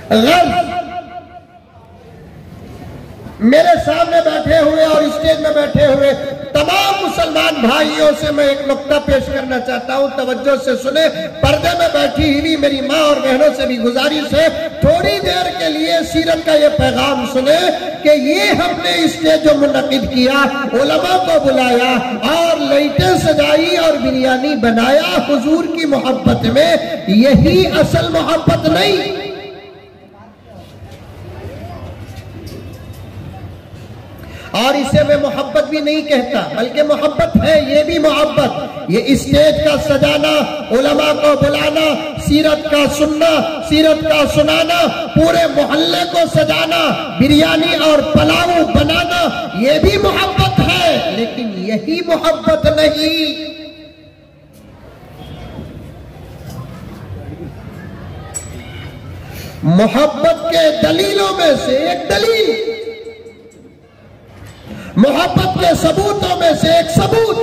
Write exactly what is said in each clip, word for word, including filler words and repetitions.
गर्ज मेरे सामने बैठे हुए और स्टेज में बैठे हुए तमाम मुसलमान भाइयों से मैं एक नुक्ता पेश करना चाहता हूं, तवज्जो से सुने। पर्दे में बैठी हुई मेरी माँ और बहनों से भी गुजारिश है, थोड़ी देर के लिए सीरत का ये पैगाम सुने कि ये हमने स्टेज जो मुनक़िद किया, उलमा को बुलाया और लाइटें सजाई और बिरयानी बनाया हुजूर की मोहब्बत में, यही असल मोहब्बत नहीं। और इसे मैं मोहब्बत भी नहीं कहता, बल्कि मोहब्बत है, ये भी मोहब्बत। ये स्टेज का सजाना, उलमा को बुलाना, सीरत का सुनना, सीरत का सुनाना, पूरे मोहल्ले को सजाना, बिरयानी और पुलाव बनाना, ये भी मोहब्बत है, लेकिन यही मोहब्बत नहीं। मोहब्बत के दलीलों में से एक दलील, मोहब्बत के सबूतों में से एक सबूत,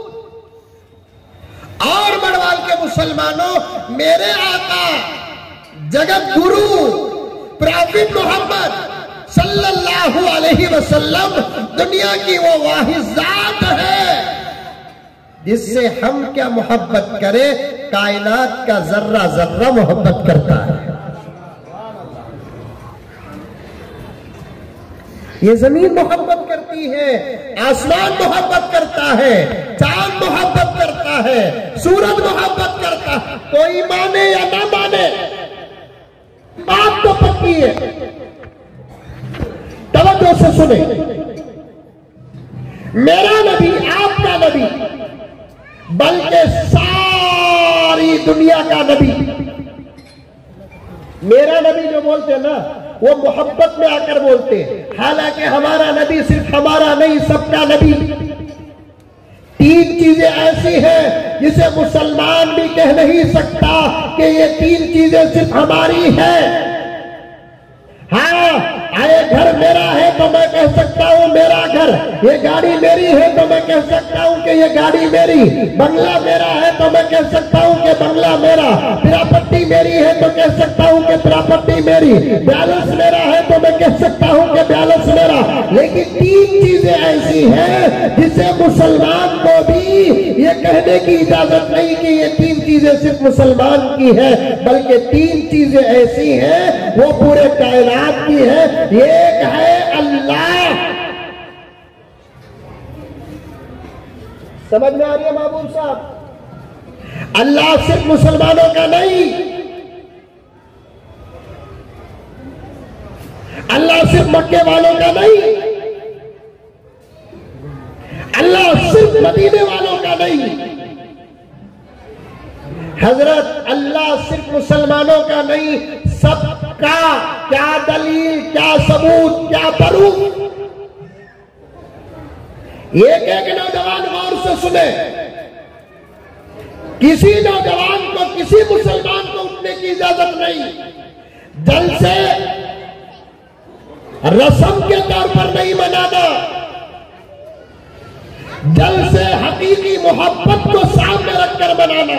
और मड़वाल के मुसलमानों, मेरे आका जगत गुरु प्रॉफिट मोहम्मद सल्लल्लाहु अलैहि वसल्लम दुनिया की वो वाहिद जात है जिससे हम क्या मोहब्बत करें, कायनात का जर्रा जर्रा मोहब्बत करता है। ये जमीन मोहब्बत करती है, आसमान मोहब्बत करता है, चांद मोहब्बत करता है, सूरज मोहब्बत करता है। कोई माने या ना माने, बात तो पक्की है। तवज्जो से सुने, मेरा नबी, आपका नबी, बल्कि सारी दुनिया का नबी, मेरा नबी जो बोलते हैं ना, वो मोहब्बत में आकर बोलते हैं। हालांकि हमारा नबी सिर्फ हमारा नहीं, सबका नबी। तीन चीजें ऐसी हैं जिसे मुसलमान भी कह नहीं सकता कि ये तीन चीजें सिर्फ हमारी हैं। हाँ, आए घर मेरा है तो मैं कह सकता हूँ मेरा घर, ये गाड़ी मेरी है तो मैं कह सकता हूँ कि ये गाड़ी मेरी, बंगला मेरा है तो मैं कह सकता हूँ कि बंगला मेरा, प्रॉपर्टी मेरी है तो कह सकता हूँ कि प्रॉपर्टी मेरी, बैलेंस मेरा है तो मैं कह सकता हूँ कि बैलेंस मेरा। लेकिन तीन चीजें ऐसी हैं जिसे मुसलमान को भी ये कहने की इजाजत नहीं कि ये तीन चीजें सिर्फ मुसलमान की है, बल्कि तीन चीजें ऐसी हैं वो पूरे कायनात की है। एक है अल्लाह, समझ में आ रही है महबूब साहब? अल्लाह सिर्फ मुसलमानों का नहीं, अल्लाह सिर्फ मक्के वालों का नहीं, अल्लाह सिर्फ मदीने वालों का नहीं। हजरत अल्लाह सिर्फ मुसलमानों का नहीं, सबका। क्या दलील, क्या सबूत, क्या प्रूफ? एक एक नौजवान गौर से सुने, किसी नौजवान को, किसी मुसलमान को उठने की इजाजत नहीं। जलसे रस्म के तौर पर नहीं मनाना, जलसे हकीकी मोहब्बत को सामने रखकर मनाना।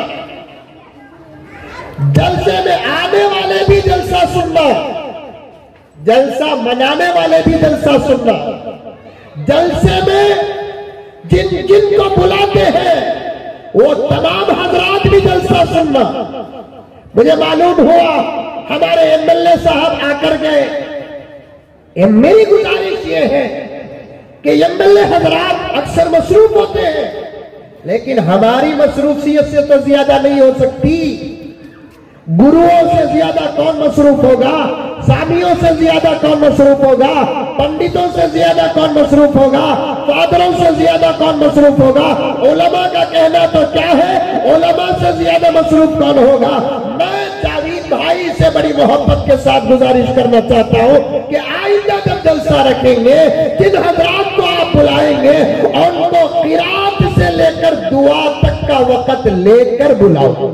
जलसे में आने वाले भी जलसा सुनना, जलसा मनाने वाले भी जलसा सुनना। जलसे में जिन जिन को बुलाते हैं वो तमाम हजरात भी जलसा सुनना। मुझे मालूम हुआ हमारे एमएलए साहब आकर गए। मेरी गुजारिश ये है कि एमएलए हजरात अक्सर मसरूफ होते हैं, लेकिन हमारी मसरूफियत से तो ज्यादा नहीं हो सकती। गुरुओं से ज्यादा कौन मसरूफ होगा, सामियों से ज्यादा कौन मसरूफ होगा, पंडितों से ज्यादा कौन मसरूफ होगा, फादरों से ज्यादा कौन मसरूफ होगा। उलमा का कहना तो क्या है, उलमा से ज्यादा मसरूफ कौन होगा। मैं जावेद भाई से बड़ी मोहब्बत के साथ गुजारिश करना चाहता हूँ कि आइंदा जब जलसा रखेंगे, जिन हजरात को आप बुलाएंगे उनको किरात से लेकर दुआ तक का वक्त लेकर बुलाओ,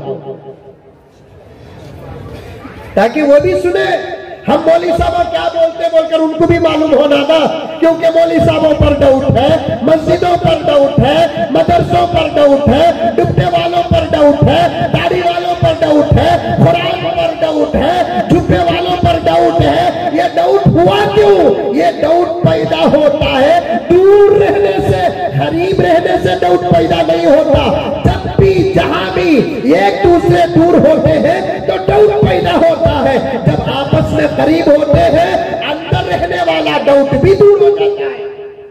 ताकि वो भी सुने हम मौली साहब क्या बोलते बोलकर उनको भी मालूम होना ना। क्योंकि मौली साहबों पर डाउट है, मस्जिदों पर डाउट है, मदरसों पर डाउट है, डुबने वालों पर डाउट है, दाढ़ी वालों पर डाउट है, कुरान पर डाउट है, झुब्बे वालों पर डाउट डाउट हुआ क्यों? ये डाउट पैदा होता है दूर रहने से, करीब रहने से डाउट पैदा नहीं होता। जब भी जहां भी एक दूसरे दूर होते हैं तो डाउट पैदा होता है। जब आपस में करीब होते हैं अंदर रहने वाला डाउट भी दूर हो जाता है।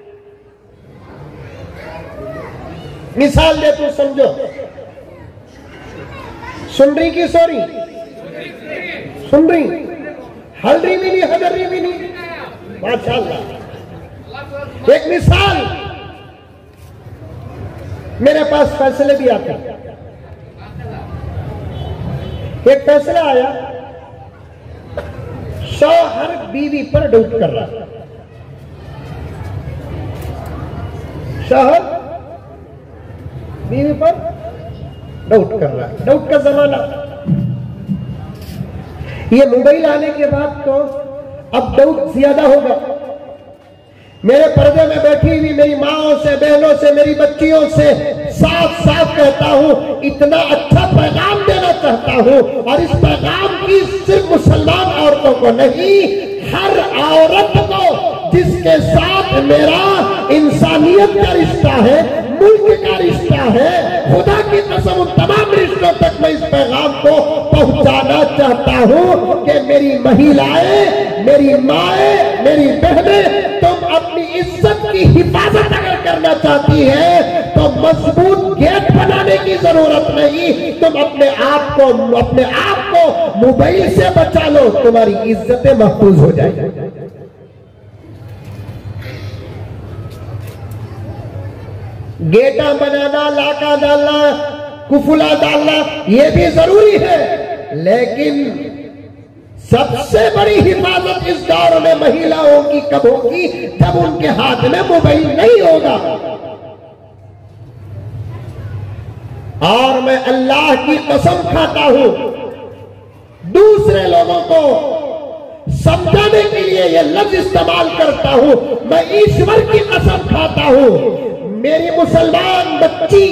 मिसाल दे तू समझो, सुन रही की सॉरी सुन रही, हल रही भी नहीं, हजर रही भी नहीं, माशाअल्लाह। एक मिसाल, मेरे पास फैसले भी आते हैं। एक फैसला आया, शौहर बीवी पर डाउट कर रहा है। शौहर बीवी पर डाउट कर रहा है। डाउट का जमाना, ये मोबाइल आने के बाद तो अब डाउट ज्यादा होगा। मेरे पर्दे में बैठी हुई मेरी माओं से, बहनों से, मेरी बच्चियों से साफ साफ कहता हूं, इतना अच्छा पैगाम देना चाहता हूं, और इस पैगाम की सिर्फ मुसलमान औरतों को नहीं, हर औरत को जिसके साथ मेरा इंसानियत का रिश्ता है, मुल्क का रिश्ता है, खुदा की कसम उन तमाम रिश्तों तक मैं इस पैगाम को पहुंचाना चाहता हूं कि मेरी महिलाएं, मेरी माएं, मेरी बहनें, तुम अपनी इज्जत की हिफाजत अगर करना चाहती है तो मजबूत गेट बनाने की जरूरत नहीं, तुम अपने आप को अपने आप को मोबाइल से बचा लो, तुम्हारी इज्जतें महफूज हो जाएगी। गेटा बनाना, लाका डालना, कुफुला डालना ये भी जरूरी है, लेकिन सबसे बड़ी हिफाजत इस दौर में महिलाओं की कब होगी? जब उनके हाथ में मोबाइल नहीं होगा। और मैं अल्लाह की कसम खाता हूं, दूसरे लोगों को समझाने के लिए यह लफ्ज इस्तेमाल करता हूं, मैं ईश्वर की कसम खाता हूं, मेरी मुसलमान बच्ची,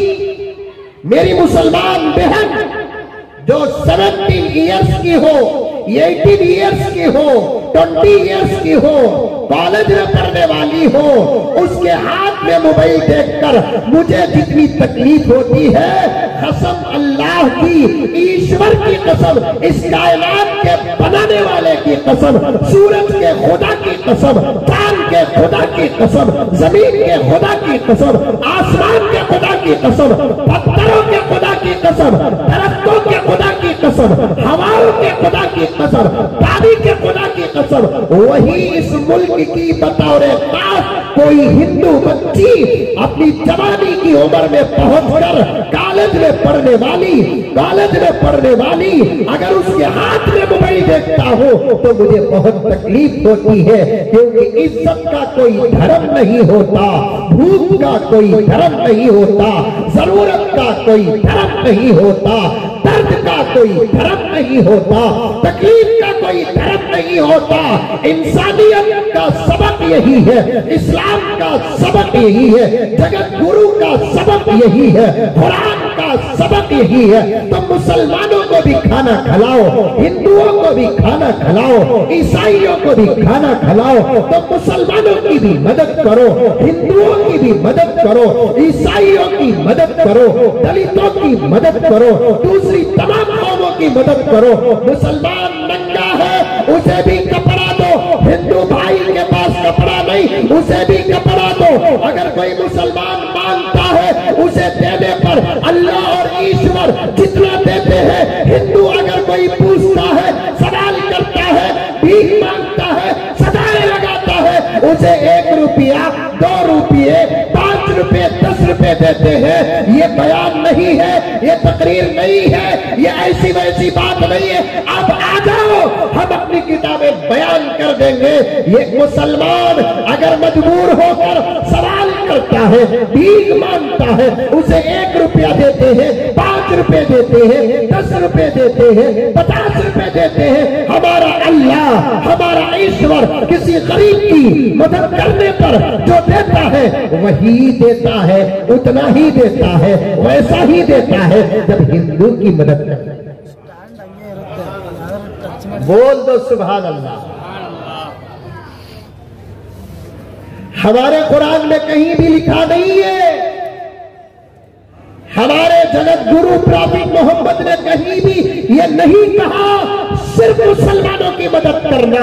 मेरी मुसलमान बहन जो सत्रह इयर्स की हो, अठारह इयर्स की हो, बीस इयर्स की हो, कॉलेज में पढ़ने वाली हो, उसके हाथ में मोबाइल देखकर मुझे जितनी तकलीफ होती है, कसम अल्लाह की, ईश्वर की कसम, इस कायनात के बनाने वाले की कसम, सूरज के खुदा की कसम, चांद के खुदा की कसम, जमीन के खुदा की कसम, आसमान के खुदा की कसम, पत्थरों के खुदा की कसम, दरख्तों के खुदा की कसम, हवाओं के खुदा की कसम, पानी के खुदा की कसम, वही इस मुल्क की बतौर खास कोई हिंदू बच्ची अपनी जवानी की उम्र में पहुंचकर कॉलेज में पढ़ने वाली कॉलेज में पढ़ने वाली अगर उसके हाथ में मोबाइल देखता हो तो मुझे बहुत तकलीफ होती है, क्योंकि इज्जत का कोई धर्म नहीं होता, भूख का कोई धर्म नहीं होता, जरूरत का कोई धर्म नहीं होता, दर्द का कोई धर्म नहीं होता, तकलीफ का कोई धर्म नहीं होता। इंसानियत का सबक यही है, इस्लाम का सबक यही है, जगत गुरु का सबक यही है, कुरान का सबक यही है। तो मुसलमानों को भी खाना खिलाओ, हिंदुओं को भी खाना खिलाओ, ईसाइयों को भी खाना खिलाओ, तो मुसलमानों की भी मदद करो, हिंदुओं की भी मदद करो, ईसाइयों की मदद करो, दलितों की मदद करो, दूसरी तमाम कौमों की मदद करो। मुसलमान नंगा है उसे भी कपड़ा दो, हिंदू भाई के पास कपड़ा नहीं उसे भी कपड़ा दो। अगर कोई मुसलमान मांगता है उसे देने पर अल्लाह और ईश्वर जितना देते हैं, हिंदू अगर कोई पूछता है, सवाल करता है, भीख मांगता है, सदाएं लगाता है, उसे एक रुपया, दो रुपये, पांच रुपए, दस रुपए देते हैं। ये बयान नहीं है, ये तकरीर नहीं है, ये ऐसी वैसी बात नहीं है। अब आ जाओ, हम अपनी किताबें बयान कर देंगे। ये मुसलमान अगर मजबूर होकर सवाल करता है, भीख मांगता है, उसे एक रुपया देते हैं, पांच रुपए देते हैं, दस रुपए देते हैं, पचास रुपए देते हैं। हमारा अल्लाह, हमारा ईश्वर किसी गरीब की मदद करने पर जो देता है वही देता है, उतना ही देता है, वैसा ही देता है जब हिंदू की मदद करता है। बोल दो सुभान अल्लाह। हमारे कुरान में कहीं भी लिखा नहीं है, हमारे जगत गुरु प्रॉफिट मोहम्मद ने कहीं भी ये नहीं कहा सिर्फ मुसलमानों की मदद करना।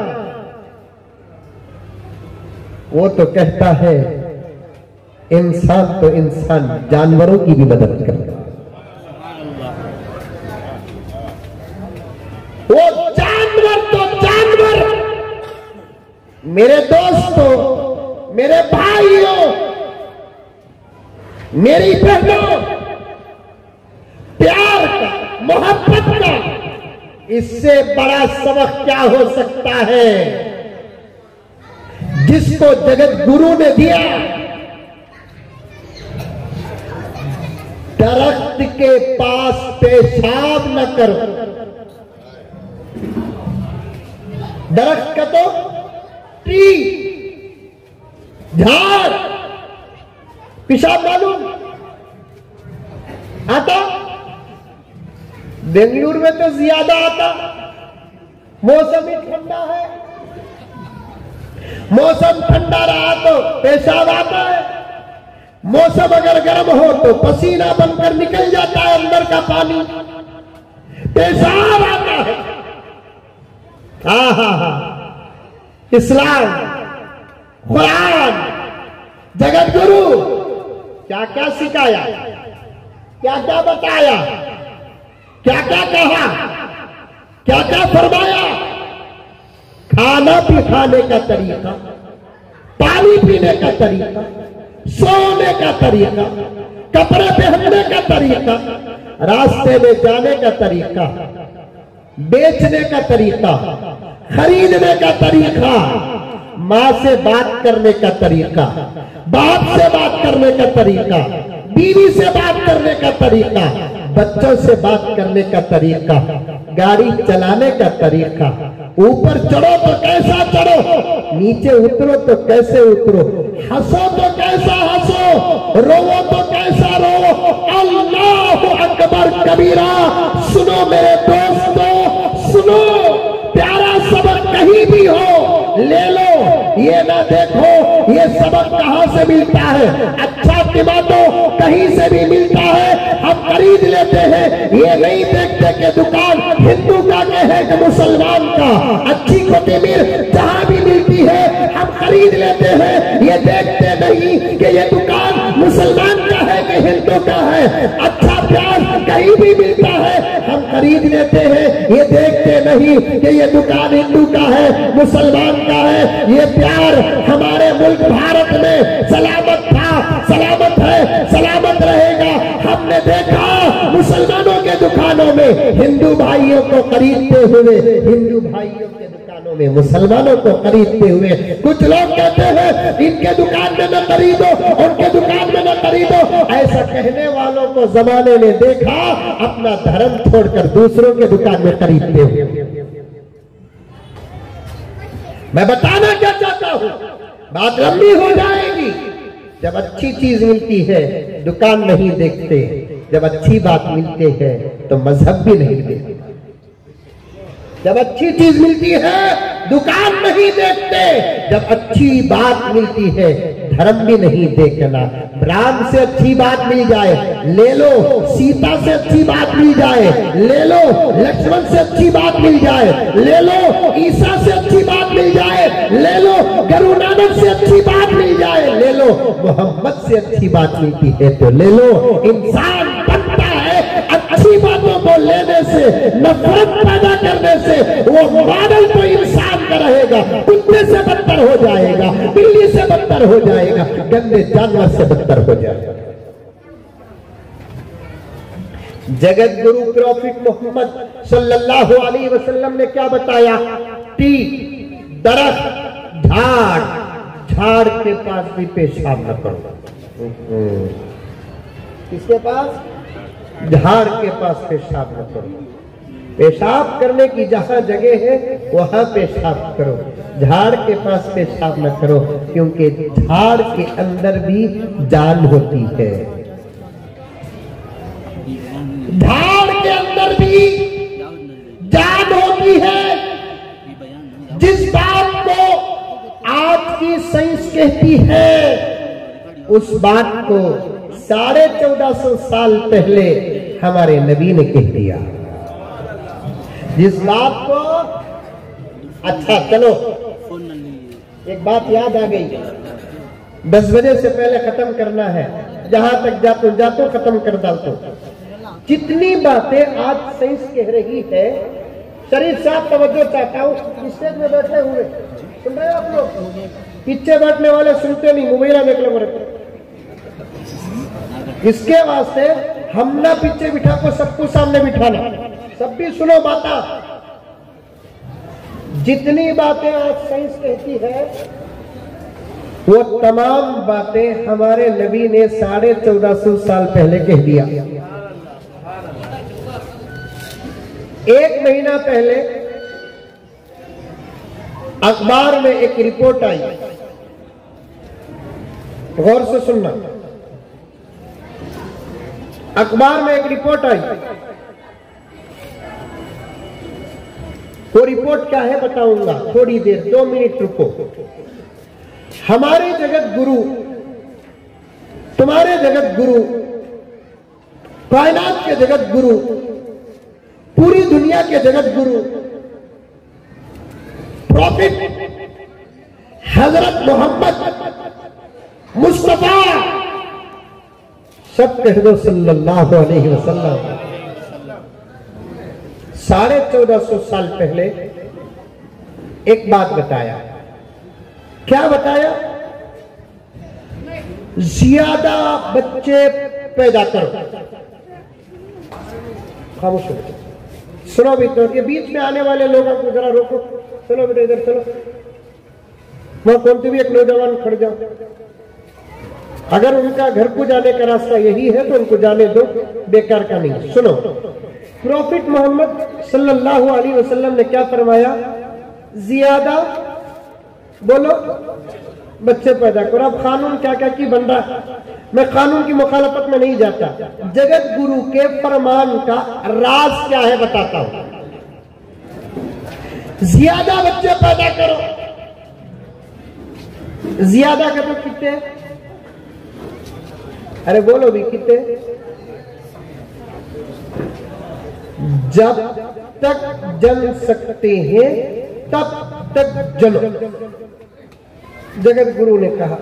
वो तो कहता है इंसान तो इंसान, जानवरों की भी मदद करना। वो जानवर तो जानवर, मेरे दोस्तों, मेरे भाइयों, मेरी बहनों, प्यार का, मोहब्बत का इससे बड़ा सबक क्या हो सकता है जिसको जगत गुरु ने दिया। दरख्त के पास पेशाब न करो। दरख्त का तो ट्री, झाड़, पेशाब मालूम आता? बेंगलुरु में तो ज्यादा आता। मौसम ही ठंडा है, मौसम ठंडा रहा तो पेशाब आता है, मौसम अगर गर्म हो तो पसीना बनकर निकल जाता है, अंदर का पानी, पेशाब आता है। हा हा हा इस्लाम, कुरान, जगत गुरु क्या क्या सिखाया, क्या क्या बताया, क्या क्या कहा, क्या क्या फरमाया। खाना भी खाने का तरीका, पानी पीने का तरीका, सोने का तरीका, कपड़े पहनने का तरीका, रास्ते में जाने का तरीका, बेचने का तरीका, खरीदने का तरीका, माँ से बात करने का तरीका, बाप से बात करने का तरीका, बीवी से बात करने का तरीका, बच्चों से बात करने का तरीका, गाड़ी चलाने का तरीका, ऊपर चढ़ो तो कैसा चढ़ो, नीचे उतरो तो कैसे उतरो, हंसो तो कैसा हंसो, रोवो तो कैसा रो। अल्लाह अकबर कबीरा। सुनो मेरे दोस्तों, सुनो, प्यारा सबक कहीं भी हो ले लो, ये ना देखो ये सबक कहां से मिलता है। अच्छा टमाटो कहीं से भी मिलता है, हम खरीद लेते हैं, ये नहीं देखते कि दुकान हिंदू का के है कि मुसलमान का। अच्छी कोथिमीर जहां भी मिलती है हम खरीद लेते हैं, ये देखते नहीं कि ये दुकान मुसलमान का है कि हिंदू का है। अच्छा प्याज कहीं भी मिलता है हम खरीद लेते हैं, ये देखते नहीं कि ये दुकान हिंदू का है मुसलमान का है। ये प्यार हमारे मुल्क भारत में सलामत था, सलामत है, सलामत रहेगा। हमने देखा मुसलमानों के दुकानों में हिंदू भाइयों को खरीदते हुए, हिंदू भाइयों के दुकानों में मुसलमानों को खरीदते हुए। कुछ लोग कहते हैं इनके दुकान में न खरीदो, उनके दुकान में न खरीदो। ऐसा कहने वालों को जमाने ने देखा अपना धर्म छोड़कर दूसरों के दुकान में खरीदते हुए। मैं बताना क्या चाहता हूं, बात लंबी हो जाएगी। जब अच्छी चीज मिलती है दुकान नहीं देखते, जब अच्छी बात मिलती है तो मजहब भी नहीं देखते। जब अच्छी चीज मिलती है दुकान नहीं देखते, जब अच्छी बात मिलती है धर्म भी नहीं देखना। राम से अच्छी बात मिल जाए ले लो, सीता से अच्छी बात मिल जाए ले लो, लक्ष्मण से अच्छी बात मिल जाए ले लो, ईसा से अच्छी बात मिल जाए ले लो, गुरु नानक से अच्छी बात मिल जाए ले लो, मोहम्मद से अच्छी बात मिलती है तो ले लो। इंसान बनता है अच्छी बातों को लेने से, नफरत पैदा करने से। वो मॉडल तो इंसान का रहेगा, कुत्ते से बदतर हो जाएगा, बिल्ली से बदतर हो जाएगा, गंदे जानवर से बदतर हो जाएगा। जगत गुरु प्रॉफिट मोहम्मद सल्लल्लाहु अलैहि वसल्लम ने क्या बताया? टी, दरख्त, झाड़, झाड़ के पास भी पेशाब न करो। किसके पास? झाड़ के पास पेशाब न करो। पेशाब करने की जहां जगह है वहां पेशाब करो, झाड़ के पास पेशाब न करो, क्योंकि झाड़ के अंदर भी जान होती है। झाड़ के अंदर भी जान होती है। जिस बात को आज की साइंस कहती है उस बात को साढ़े चौदह सौ साल पहले हमारे नबी ने कह दिया। जिस बात को, अच्छा चलो एक बात याद आ गई, दस बजे से पहले खत्म करना है, जहां तक जातो जातो खत्म कर डालतो। जितनी बातें आज साइंस कह रही है, शरीफ साहब तवज्जो चाहता हूँ, स्टेज में बैठे हुए सुन रहे हो आप लोग, पीछे बैठने वाले सुनते नहीं, मोबाइल देख लो मेरे। इसके वास्ते हम ना पीछे बिठा को सबको सामने बिठाना, सब भी सुनो बाता। जितनी बातें आज साइंस कहती है वो तमाम बातें हमारे नबी ने साढ़े चौदह सौ साल पहले कह दिया। एक महीना पहले अखबार में एक रिपोर्ट आई, गौर से सुनना। अखबार में एक रिपोर्ट आई, वो रिपोर्ट क्या है बताऊंगा थोड़ी देर, दो मिनट रुको। हमारे जगत गुरु, तुम्हारे जगत गुरु, कायनात के जगत गुरु, पूरी दुनिया के जगत गुरु प्रॉफिट हजरत मोहम्मद मुस्तफा, सब कह दो सल्लल्लाहु अलैहि वसल्लम, साढ़े चौदह सौ साल पहले एक बात बताया। क्या बताया? ज्यादा बच्चे पैदा करो। खामोश हो, सुनो बेटा, के बीच में आने वाले लोगों को जरा रोको। चलो बेटा इधर चलो, वहां कौन भी एक नौजवान खड़ जाओ। अगर उनका घर को जाने का रास्ता यही है तो उनको जाने दो, बेकार का नहीं। सुनो, प्रॉफिट मोहम्मद सल्लल्लाहु अलैहि वसल्लम ने क्या फरमाया? ज्यादा बोलो बच्चे पैदा करो। अब कानून क्या क्या की बन रहा, मैं कानून की मुखालफत में नहीं जाता, जगत गुरु के फरमान का राज क्या है बताता हूं। ज्यादा बच्चे पैदा करो। ज्यादा का तो कितने? अरे बोलो भी कितने? जब तक जल सकते हैं तब तक जलो, जगत गुरु ने कहा।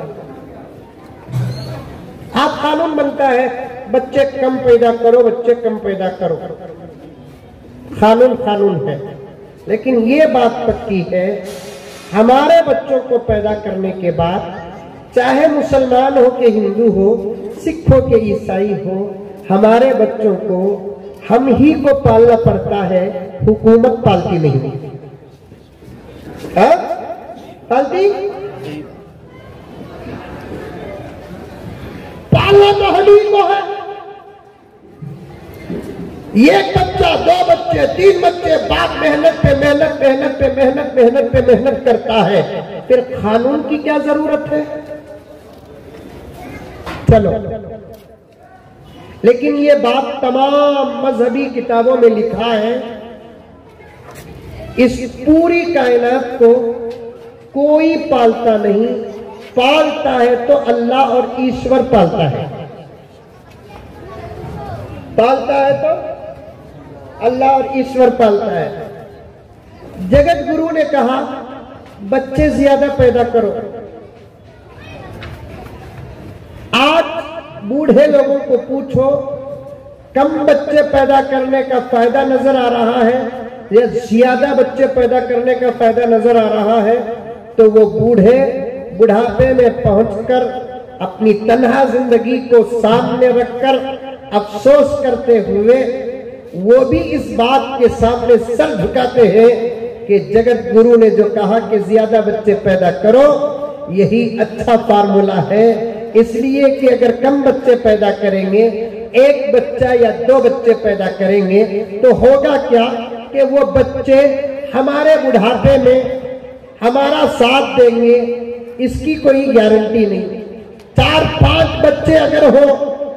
आप कानून बनता है बच्चे कम पैदा करो, बच्चे कम पैदा करो, कानून कानून है, लेकिन ये बात पक्की है, हमारे बच्चों को पैदा करने के बाद चाहे मुसलमान हो के हिंदू हो, सिख हो के ईसाई हो, हमारे बच्चों को हम ही को पालना पड़ता है, हुकूमत पालती नहीं है। पालती पालना तो हम ही को है। एक बच्चा, दो बच्चे, तीन बच्चे, बाप मेहनत पे मेहनत मेहनत पे मेहनत मेहनत पे मेहनत करता है, फिर कानून की क्या जरूरत है? चलो, लेकिन ये बात तमाम मजहबी किताबों में लिखा है। इस पूरी कायनात को कोई पालता नहीं, पालता है तो अल्लाह और ईश्वर पालता है। पालता है तो अल्लाह और ईश्वर पालता है। जगत गुरु ने कहा बच्चे ज्यादा पैदा करो। आज बूढ़े लोगों को पूछो, कम बच्चे पैदा करने का फायदा नजर आ रहा है या ज्यादा बच्चे पैदा करने का फायदा नजर आ रहा है, तो वो बूढ़े बुढ़ापे में पहुंचकर अपनी तन्हा जिंदगी को सामने रखकर अफसोस करते हुए वो भी इस बात के सामने सर झुकाते हैं कि जगत गुरु ने जो कहा कि ज्यादा बच्चे पैदा करो, यही अच्छा फार्मूला है। इसलिए कि अगर कम बच्चे पैदा करेंगे, एक बच्चा या दो बच्चे पैदा करेंगे, तो होगा क्या कि वो बच्चे हमारे बुढ़ापे में हमारा साथ देंगे, इसकी कोई गारंटी नहीं। चार पांच बच्चे अगर हो,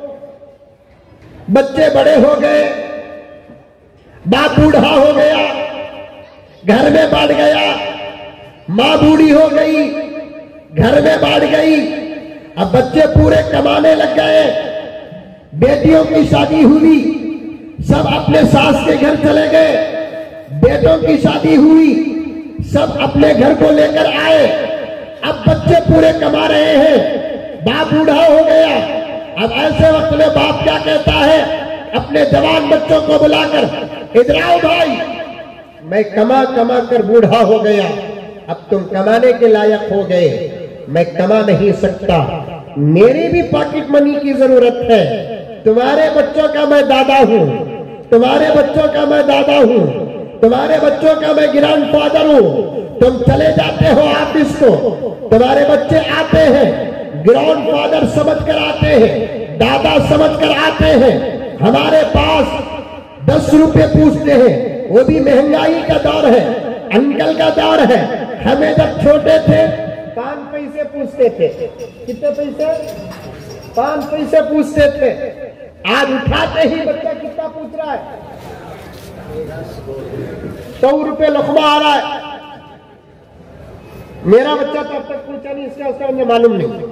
बच्चे बड़े हो गए, बाप बूढ़ा हो गया, घर में बढ़ गया, मां बूढ़ी हो गई, घर में बांट गई। अब बच्चे पूरे कमाने लग गए, बेटियों की शादी हुई, सब अपने सास के घर चले गए, बेटों की शादी हुई, सब अपने घर को लेकर आए। अब बच्चे पूरे कमा रहे हैं, बाप बूढ़ा हो गया। अब ऐसे वक्त में बाप क्या कहता है अपने जवान बच्चों को बुलाकर, इधर आओ भाई, मैं कमा कमा कर बूढ़ा हो गया, अब तुम कमाने के लायक हो गए, मैं कमा नहीं सकता, मेरी भी पॉकेट मनी की जरूरत है। तुम्हारे बच्चों का मैं दादा हूं, तुम्हारे बच्चों का मैं दादा हूं, तुम्हारे बच्चों का मैं ग्रैंडफादर हूं। तुम चले जाते हो ऑफिस को, तुम्हारे बच्चे आते हैं, ग्रैंडफादर समझ कर आते हैं, दादा समझ कर आते हैं, हमारे पास दस रुपए पूछते हैं, वो भी महंगाई का दौर है, अंकल का दौर है। हमें जब छोटे थे पांच पैसे पूछते थे, कितने पैसे? पांच पैसे पूछते थे। आज उठाते ही बच्चा कितना पूछ रहा है? सौ रुपए लुकमा आ रहा है। मेरा बच्चा तो अब तक पूछा नहीं, इसका उसका मुझे मालूम नहीं,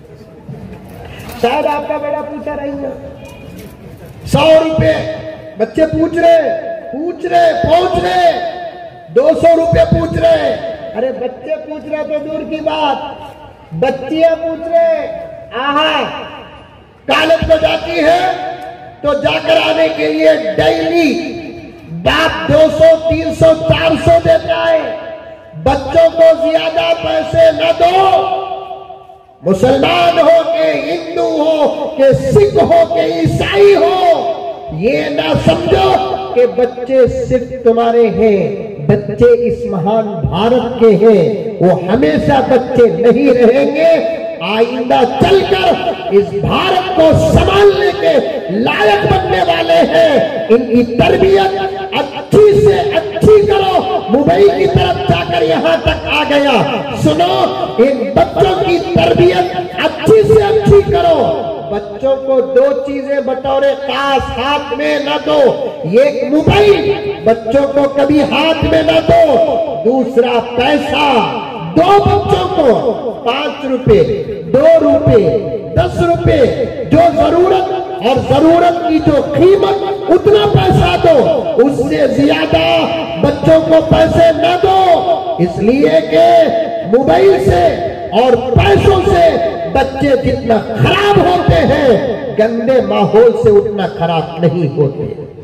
शायद आपका बेटा पूछा नहीं है। सौ रुपए बच्चे पूछ रहे, पूछ रहे, पहुंच रहे, दो सौ रुपए पूछ रहे। अरे बच्चे पूछ रहे तो दूर की बात, बच्चियां पूछ रहे। आहा, कॉलेज में जाती है तो जाकर आने के लिए डेली बाप दो सौ, तीन सौ, चार सौ देता है। बच्चों को ज्यादा पैसे न दो। मुसलमान हो के हिंदू हो के सिख हो के ईसाई हो, ये ना समझो कि बच्चे सिर्फ तुम्हारे हैं, बच्चे इस महान भारत के हैं। वो हमेशा बच्चे नहीं रहेंगे, आइंदा चलकर इस भारत को संभालने के लायक बनने वाले हैं। इनकी तरबियत अच्छी से अच्छी करो। मुंबई की तरफ जाकर यहाँ तक आ गया, सुनो, इन बच्चों की तरबियत अच्छी से अच्छी करो। बच्चों को दो चीजें बतौरे खास हाथ में न दो, एक मोबाइल बच्चों को कभी हाथ में न दो, दूसरा पैसा। दो बच्चों को पांच रुपए, दो रुपए, दस रुपए, जो जरूरत और जरूरत की जो कीमत उतना पैसा दो, उससे ज्यादा बच्चों को पैसे न दो। इसलिए कि मोबाइल से और पैसों से बच्चे जितना खराब होते हैं, गंदे माहौल से उतना खराब नहीं होते।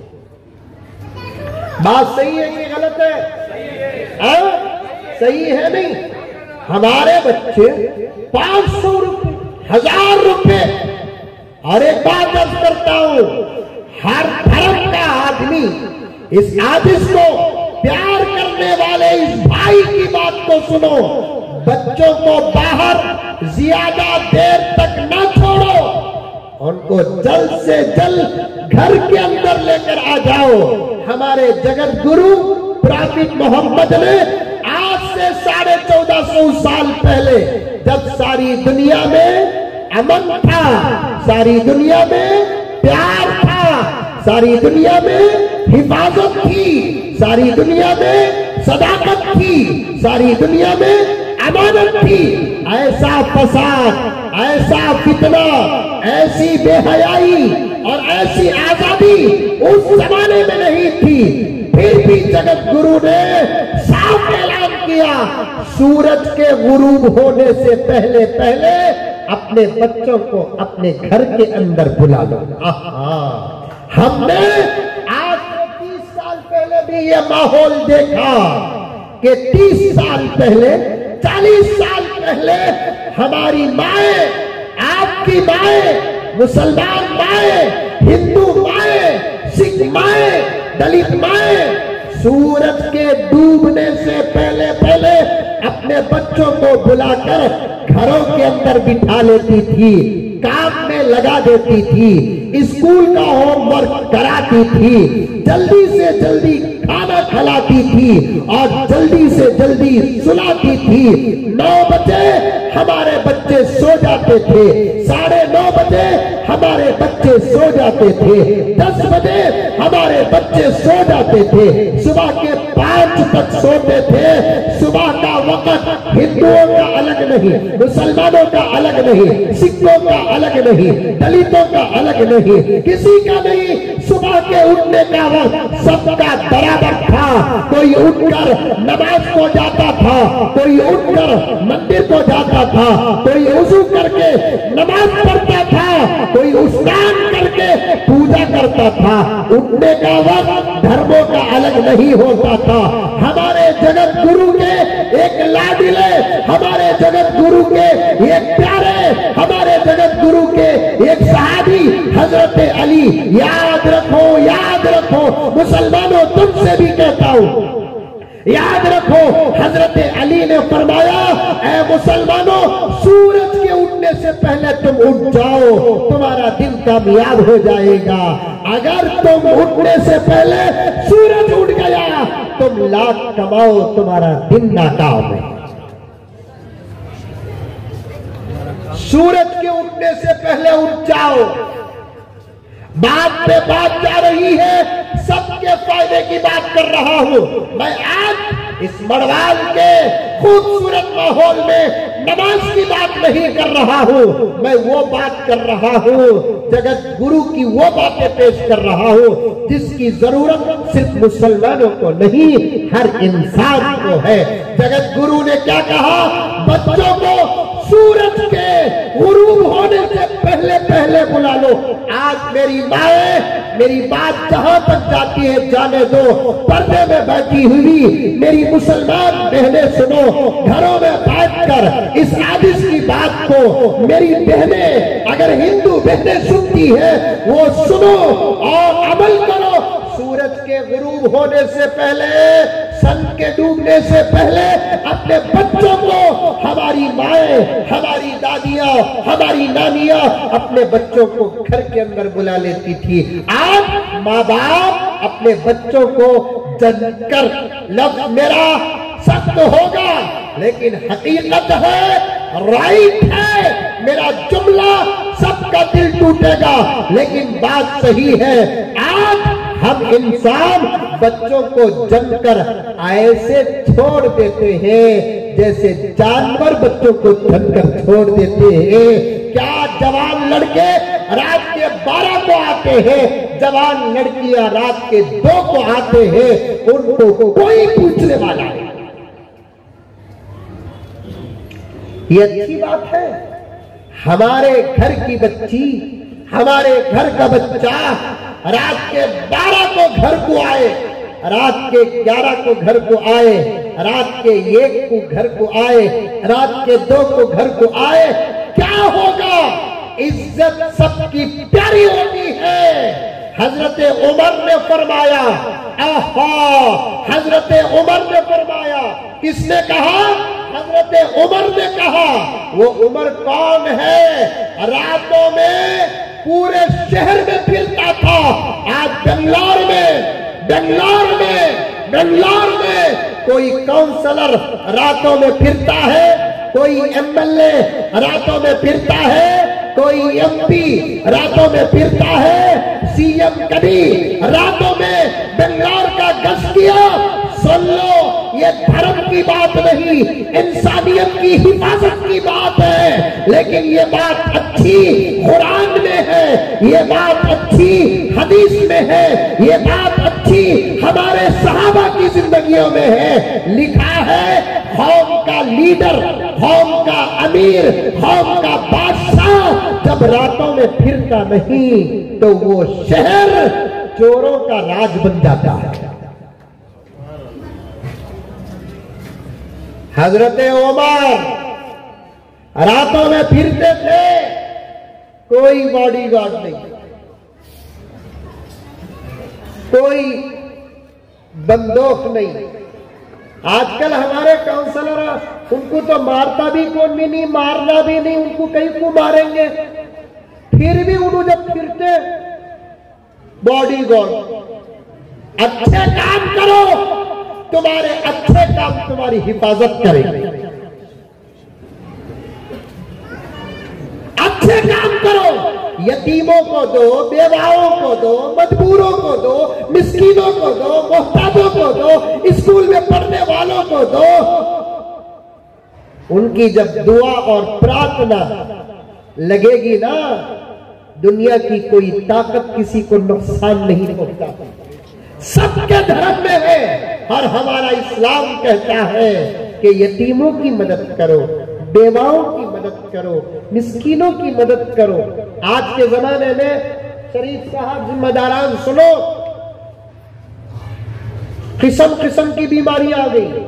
बात सही है कि गलत है? आ? सही है नहीं? हमारे बच्चे पांच सौ रुपए, हजार रुपए, और एक बात अर्ज करता हूं, हर धर्म का आदमी इस आदिश को प्यार करने वाले इस भाई की बात को सुनो। बच्चों को बाहर ज्यादा देर तक न छोड़ो, उनको जल्द से जल्द घर के अंदर लेकर आ जाओ। हमारे जगत गुरु प्रॉफिट मोहम्मद ने आज से साढ़े चौदह सौ साल पहले, जब सारी दुनिया में अमन था, सारी दुनिया में प्यार था, सारी दुनिया में हिफाजत थी, सारी दुनिया में सदाकत थी, सारी दुनिया में अमानत थी, ऐसा फसाद, ऐसा फितना, ऐसी बेहयाई और ऐसी आजादी उस जमाने में नहीं थी। फिर भी जगत गुरु ने साफ ऐलान किया, सूरज के गुरूब होने से पहले पहले अपने बच्चों को अपने घर के अंदर बुला लो। हमने आज से तीस साल पहले भी ये माहौल देखा कि तीस साल पहले, चालीस साल पहले हमारी माए, आपकी माए, मुसलमान माए, हिंदू माए, सिख माए, दलित माए, सूरज के डूबने से पहले पहले अपने बच्चों को बुलाकर घरों के अंदर बिठा लेती थी, काम में लगा देती थी, स्कूल का होमवर्क कराती थी, जल्दी से जल्दी खाना खिलाती थी और जल्दी से जल्दी सुलाती थी। नौ बजे हमारे बच्चे सो जाते थे, साढ़े नौ बजे हमारे बच्चे सो जाते थे, दस बजे हमारे बच्चे सो जाते थे, सुबह के पांच तक सोते थे। सुबह का वक्त हिंदुओं का अलग नहीं, मुसलमानों का अलग नहीं, सिखों का अलग नहीं, दलितों का अलग नहीं, किसी का नहीं। सुबह के उठने का वक्त सबका बराबर था। कोई उठकर नमाज को जाता था, कोई उठकर मंदिर को जाता था, कोई वुजू करके नमाज पढ़ता था, कोई स्नान करके पूजा करता था। उठने का वक्त धर्मों का अलग नहीं होता था। हमारे जगत गुरु के एक लाडिले, हमारे जगत गुरु के एक प्यारे, हमारे जगत गुरु के एक सहाबी हजरत अली, याद रखो, याद रखो मुसलमानों, तुमसे भी कहता हूं, याद रखो हजरत अली ने फरमाया, ऐ मुसलमानों, सूरज के उठने से पहले तुम उठ जाओ, तुम्हारा दिन कामयाब हो जाएगा। अगर तुम उठने से पहले सूरज उठ गया, तुम लाख कमाओ, तुम्हारा दिन नाकाम है। सूरज के उठने से पहले उठ जाओ। बात पे बात जा रही है, सबके फायदे की बात कर रहा हूं मैं। आज इस मड़वाल के खूबसूरत माहौल में नमाज की बात नहीं कर रहा हूं, मैं वो बात कर रहा हूं, जगत गुरु की वो बातें पेश कर रहा हूं जिसकी जरूरत सिर्फ मुसलमानों को नहीं, हर इंसान को है। जगत गुरु ने क्या कहा? बच्चों को सूरज के गुरूब होने से पहले पहले बुला लो। आज मेरी माए, मेरी बात जहां तक जाती है जाने दो। पर्दे में बैठी हुई मेरी मुसलमान बहनें सुनो, घरों में बैठकर इस आदिश की बात को मेरी बहनें, अगर हिंदू बहनें सुनती है वो सुनो और अमल करो। सूरज के गुरूब होने से पहले, सन के डूबने से पहले अपने बच्चों को, हमारी माए, हमारी दादियां, हमारी नानियां अपने बच्चों को घर के अंदर बुला लेती थी। आज माँ बाप अपने बच्चों को जनकर, लफ्ज मेरा सख्त होगा लेकिन हकीकत है, राइट है, मेरा जुमला सबका दिल टूटेगा लेकिन बात सही है। आज हम इंसान बच्चों को जमकर ऐसे छोड़ देते हैं जैसे जानवर बच्चों को जमकर छोड़ देते हैं। क्या जवान लड़के रात के बारह को आते हैं, जवान लड़कियां रात के दो को आते हैं, उनको कोई पूछने वाला नहीं। ये अच्छी बात है। हमारे घर की बच्ची, हमारे घर का बच्चा रात के बारह को घर को आए, रात के ग्यारह को घर को आए, रात के एक को घर को आए, रात के दो को घर को आए, क्या होगा? इज्जत सबकी प्यारी होती है। हजरत उमर ने फरमाया, आहा, हजरत उमर ने फरमाया। किसने कहा? हजरत उमर ने कहा। वो उमर कौन है? रातों में पूरे शहर में फिरता था। आज बेंगलोर में बेंगलोर में बेंगलोर में कोई काउंसलर रातों में फिरता है, कोई एमएलए रातों में फिरता है, कोई एमपी रातों में फिरता है, सीएम कभी रातों में बेंगलोर का गश्त किया। सुन लो, ये धर्म की बात नहीं, इंसानियत की हिफाजत की बात है। लेकिन ये बात अच्छी कुरान में है, ये बात अच्छी हदीस में है, ये बात अच्छी हमारे सहाबा की जिंदगियों में है। लिखा है, कौम का लीडर, कौम का अमीर, कौम का बादशाह जब रातों में फिरता नहीं तो वो शहर चोरों का राज बन जाता है। हजरत उमर रातों में फिरते थे, कोई बॉडीगार्ड नहीं, कोई बंदूक नहीं। आजकल हमारे काउंसलर, उनको तो मारता भी कौन भी नहीं, मारना भी नहीं, उनको कहीं को मारेंगे, फिर भी उन्होंने जब फिरते बॉडीगार्ड। अच्छे काम करो, तुम्हारे अच्छे काम तुम्हारी हिफाजत करेंगे। अच्छे काम करो, यतीमों को दो, बेवाओं को दो, मजबूरों को दो, मिस्कीनों को दो, मोहताजों को दो, स्कूल में पढ़ने वालों को दो। उनकी जब दुआ और प्रार्थना लगेगी ना, दुनिया की कोई ताकत किसी को नुकसान नहीं पहुंचाती। सबके धर्म में है, और हमारा इस्लाम कहता है कि यतीमों की मदद करो, बेवाओं की मदद करो, मिस्कीनों की मदद करो। आज के जमाने में शरीफ साहब जिम्मेदारान सुनो, किस्म किस्म की बीमारियां आ गई।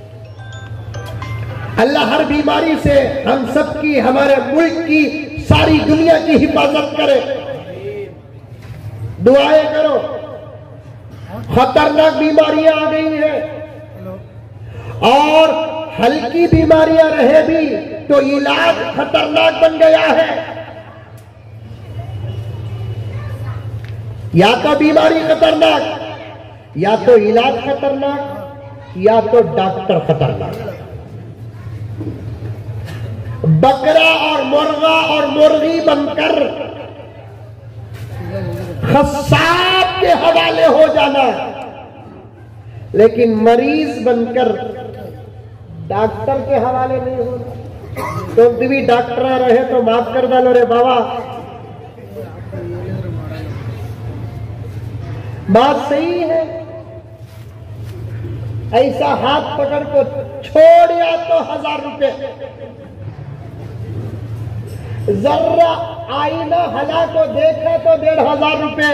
अल्लाह हर बीमारी से हम सबकी, हमारे मुल्क की, सारी दुनिया की हिफाजत करे। दुआएं करो। खतरनाक बीमारियां आ गई हैं, और हल्की बीमारियां रहे भी तो इलाज खतरनाक बन गया है। या तो बीमारी खतरनाक, या तो इलाज खतरनाक, या तो डॉक्टर खतरनाक। बकरा और मुर्गा और मुर्गी बनकर खस्साब के हवाले हो जाना, लेकिन मरीज बनकर डॉक्टर के हवाले नहीं होना। तो भी डॉक्टर रहे तो माफ कर डालो रे बाबा। बात सही है। ऐसा हाथ पकड़ को छोड़ या तो हजार रुपए, जर्रा आईना हला को देखा तो डेढ़ हजार रुपए,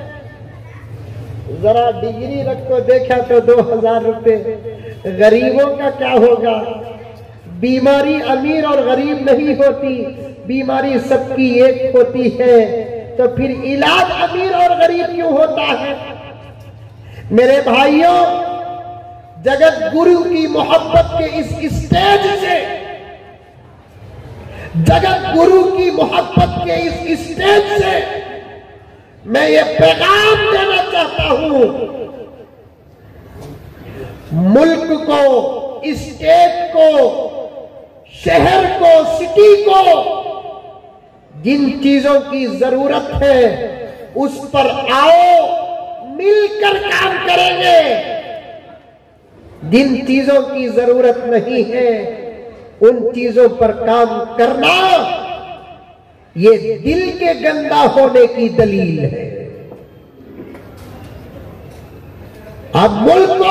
जरा डिग्री रख को देखा तो दो हजार रुपए। गरीबों का क्या होगा? बीमारी अमीर और गरीब नहीं होती, बीमारी सबकी एक होती है। तो फिर इलाज अमीर और गरीब क्यों होता है? मेरे भाइयों, जगत गुरु की मोहब्बत के इस स्टेज से, जगत गुरु की मोहब्बत के इस स्टेज से मैं ये पैगाम देना चाहता हूं, मुल्क को, स्टेट को, शहर को, सिटी को जिन चीजों की जरूरत है उस पर आओ, मिलकर काम करेंगे। जिन चीजों की जरूरत नहीं है उन चीजों पर काम करना ये दिल के गंदा होने की दलील है। अब मुल्क को,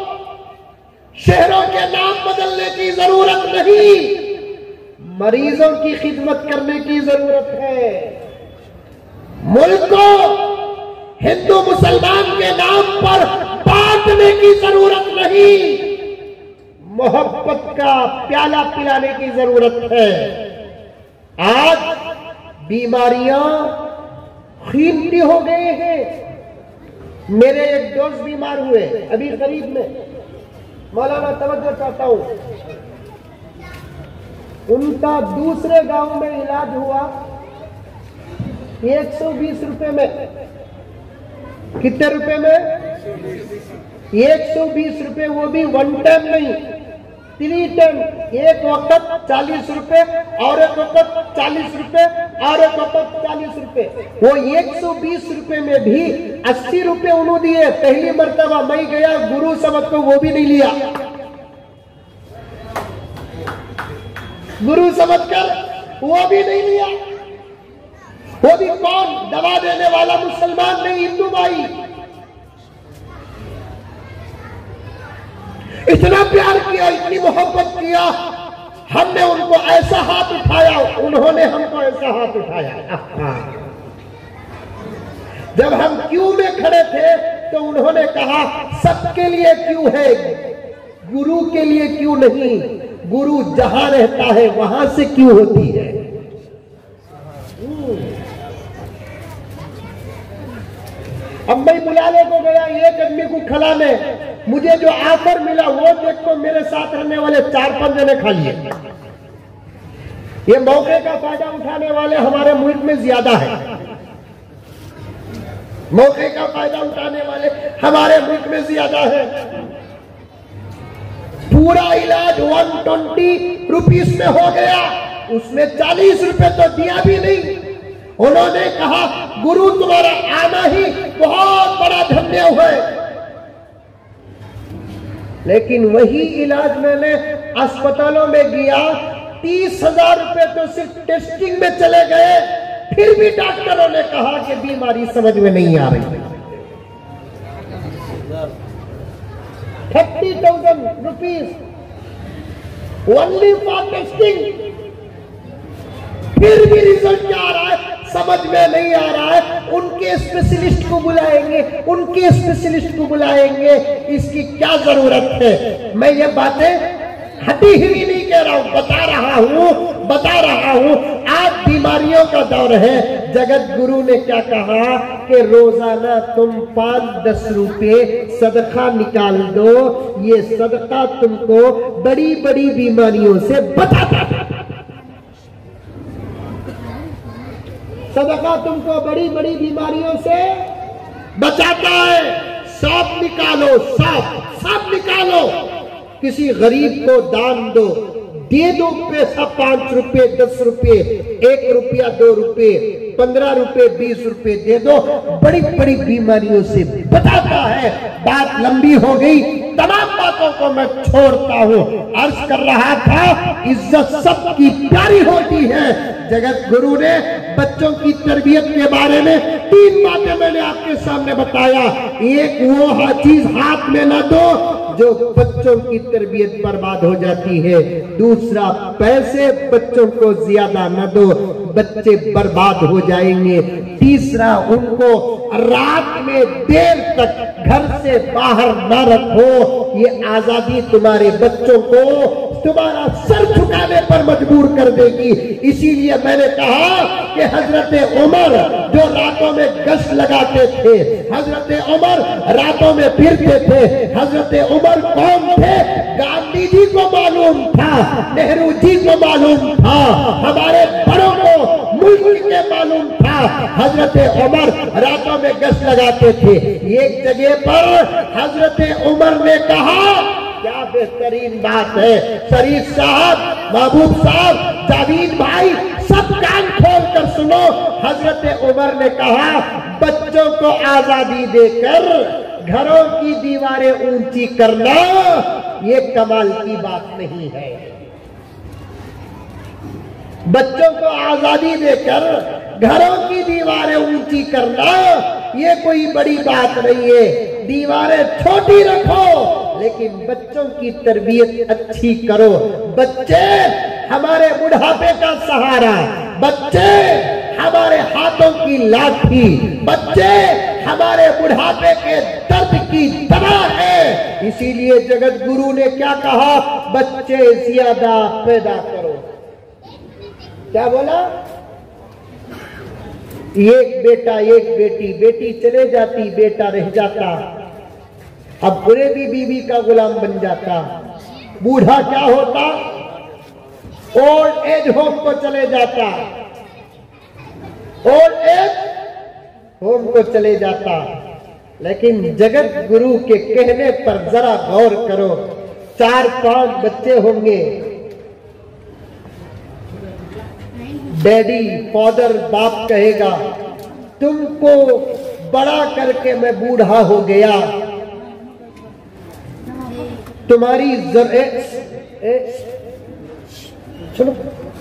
शहरों के नाम बदलने की जरूरत नहीं, मरीजों की खिदमत करने की जरूरत है। मुल्क को हिंदू मुसलमान के नाम पर बांटने की जरूरत नहीं, मोहब्बत का प्याला पिलाने की जरूरत है। आज बीमारियां कीमती हो गए हैं। मेरे एक दोस्त बीमार हुए अभी करीब में, मौलाना तवज्जो चाहता हूं, उनका दूसरे गांव में इलाज हुआ एक सौ बीस रुपए में। कितने रुपए में? एक सौ बीस रुपए, वो भी वन टाइम नहीं, थ्री टाइम। एक वक्त चालीस रुपए, और एक वक्त चालीस रुपए, और एक वक्त चालीस रुपए। वो एक सौ बीस रुपए में भी अस्सी रुपए उन्होंने दिए। पहली मर्तबा मैं गया, गुरु समझ को वो भी नहीं लिया, गुरु समझकर वो भी नहीं लिया। वो भी कौन? दवा देने वाला मुसलमान नहीं, हिंदू भाई। इतना प्यार किया, इतनी मोहब्बत किया, हमने उनको ऐसा हाथ उठाया, उन्होंने हमको ऐसा हाथ उठाया। जब हम क्यू में खड़े थे तो उन्होंने कहा सबके लिए क्यू है, गुरु के लिए क्यू नहीं। गुरु जहां रहता है वहां से क्यू होती है। अब मैं बुलाने को गया एक आदमी को खिलाने, मुझे जो आफर मिला वो देखो मेरे साथ रहने वाले चार पांच जने खा लिए। ये मौके का फायदा उठाने वाले हमारे मुल्क में ज्यादा है। मौके का फायदा उठाने वाले हमारे मुल्क में ज्यादा है। पूरा इलाज वन ट्वेंटी रुपीस में हो गया, उसमें चालीस रुपए तो दिया भी नहीं। उन्होंने कहा गुरु तुम्हारा आना ही बहुत बड़ा धन्य है। लेकिन वही इलाज मैंने अस्पतालों में गया, तीस हजार रुपए तो सिर्फ टेस्टिंग में चले गए, फिर भी डॉक्टरों ने कहा कि बीमारी समझ में नहीं आ रही। Thirty thousand rupees only for testing, फिर भी रिजल्ट क्या आ रहा है समझ में नहीं आ रहा है। उनके स्पेशलिस्ट को बुलाएंगे, उनके स्पेशलिस्ट को बुलाएंगे, इसकी क्या जरूरत है। मैं ये बातें हटी हुई नहीं कह रहा हूं, बता रहा हूं बता रहा हूं आज बीमारियों का दौर है। जगत गुरु ने क्या कहा कि रोजाना तुम पांच दस रुपए सदका निकाल दो, ये सदका तुमको बड़ी बड़ी बीमारियों से बचाता है। सदका तुमको बड़ी बड़ी बीमारियों से बचाता है। सांप निकालो, सांप सांप निकालो, किसी गरीब को दान दो, दे दो पैसा, पांच रुपए दस रुपए, एक रुपया दो रुपए, पंद्रह रुपए बीस रुपए दे दो, बड़ी बड़ी बीमारियों से बचाता है। बात लंबी हो गई, तमाम बातों को मैं छोड़ता हूं। अर्ज कर रहा था इज्जत सबकी प्यारी होती है। जगत गुरु ने बच्चों की तरबियत के बारे में तीन बातें मैंने आपके सामने बताया। एक, वो चीज हाथ में न दो जो बच्चों की तरबियत बर्बाद हो जाती है। दूसरा, पैसे बच्चों को ज्यादा न दो, बच्चे बर्बाद हो जाएंगे। तीसरा, उनको रात में देर तक घर से बाहर न रखो, ये आजादी तुम्हारे बच्चों को तुम्हारा सर झुकाने पर मजबूर कर देगी। इसीलिए मैंने कहा कि हजरत उमर जो रातों में गश्त लगाते थे, हजरत उमर रातों में फिरते थे। हजरत उमर कौन थे? गांधी जी को मालूम था, नेहरू जी को मालूम था, हमारे बड़ों को मुल्क के मालूम था। हजरत उमर रातों में गश्त लगाते थे। एक जगह पर हजरत उमर ने कहा, क्या बेहतरीन बात है, शरीफ साहब, महबूब साहब, जावीद भाई, सब कान खोल कर सुनो। हजरत उमर ने कहा, बच्चों को आजादी देकर घरों की दीवारें ऊंची करना ये कमाल की बात नहीं है। बच्चों को आजादी देकर घरों की दीवारें ऊंची करना ये कोई बड़ी बात नहीं है। दीवारें छोटी रखो लेकिन बच्चों की तरबियत अच्छी करो। बच्चे हमारे बुढ़ापे का सहारा, बच्चे हमारे हाथों की लाठी, बच्चे हमारे बुढ़ापे के दर्द की दवा है। इसीलिए जगत गुरु ने क्या कहा, बच्चे ज्यादा पैदा करो। क्या बोला? एक बेटा एक बेटी, बेटी चले जाती बेटा रह जाता। अब बुरे भी बीवी का गुलाम बन जाता। बूढ़ा क्या होता? ओल्ड एज होम को चले जाता, ओल्ड एज होम को चले जाता। लेकिन जगत गुरु के कहने पर जरा गौर करो, चार पांच बच्चे होंगे, डैडी फादर बाप कहेगा तुमको बड़ा करके मैं बूढ़ा हो गया, तुम्हारी जरूरत, सुनो,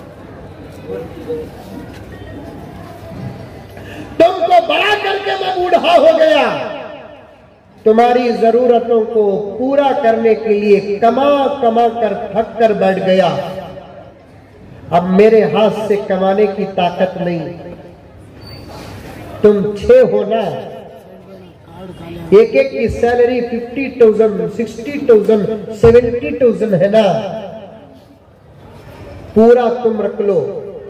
तुमको बड़ा करके मैं बूढ़ा हो गया, तुम्हारी जरूरतों को पूरा करने के लिए कमा कमा कर थक कर बैठ गया। अब मेरे हाथ से कमाने की ताकत नहीं। तुम छह हो ना, एक एक की salary fifty thousand, sixty thousand, seventy thousand है ना, पूरा तुम रख लो।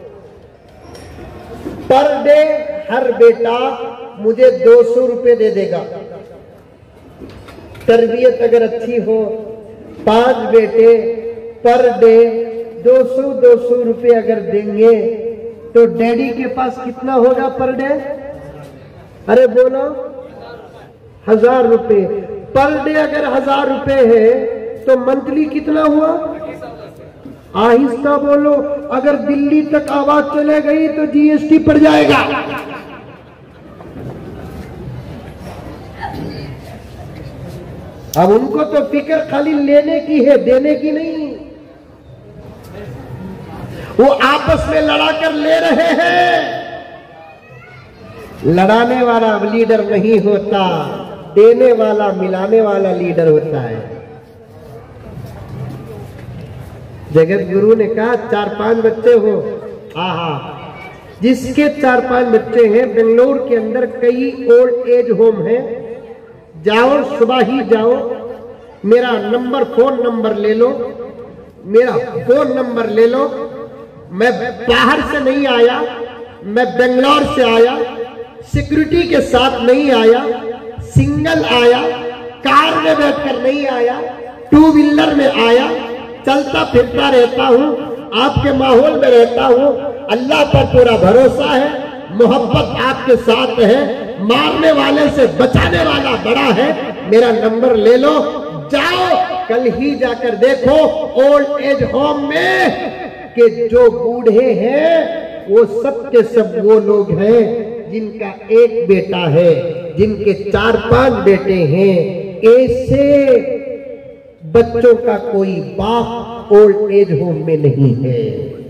पर डे हर बेटा मुझे दो सौ रुपए दे देगा। तरबियत अगर अच्छी हो, पांच बेटे पर डे दो सौ दो सौ रुपए अगर देंगे तो डैडी के पास कितना होगा पर डे? अरे बोलो, हजार रुपए पर डे। अगर हजार रुपए है तो मंथली कितना हुआ? आहिस्ता बोलो, अगर दिल्ली तक आवाज चले गई तो जीएसटी पड़ जाएगा। अब उनको तो फिक्र खाली लेने की है, देने की नहीं। वो आपस में लड़ा कर ले रहे हैं। लड़ाने वाला अब लीडर नहीं होता, देने वाला मिलाने वाला लीडर होता है। जगत गुरु ने कहा चार पांच बच्चे हो, आहा, जिसके चार पांच बच्चे हैं, बेंगलोर के अंदर कई ओल्ड एज होम हैं, जाओ सुबह ही जाओ, मेरा नंबर फोन नंबर ले लो, मेरा फोन नंबर ले लो। मैं बाहर से नहीं आया, मैं बेंगलोर से आया, सिक्योरिटी के साथ नहीं आया, सिंगल आया, कार में बैठकर नहीं आया, टू व्हीलर में आया, चलता फिरता रहता हूं, आपके माहौल में रहता हूं, अल्लाह पर पूरा भरोसा है, मोहब्बत आपके साथ है, मारने वाले से बचाने वाला बड़ा है, मेरा नंबर ले लो, जाओ कल ही जाकर देखो ओल्ड एज होम में कि जो बूढ़े हैं वो सब के सब वो लोग हैं जिनका एक बेटा है, जिनके चार पांच बेटे हैं। ऐसे बच्चों का कोई बाप ओल्ड एज होम में नहीं है,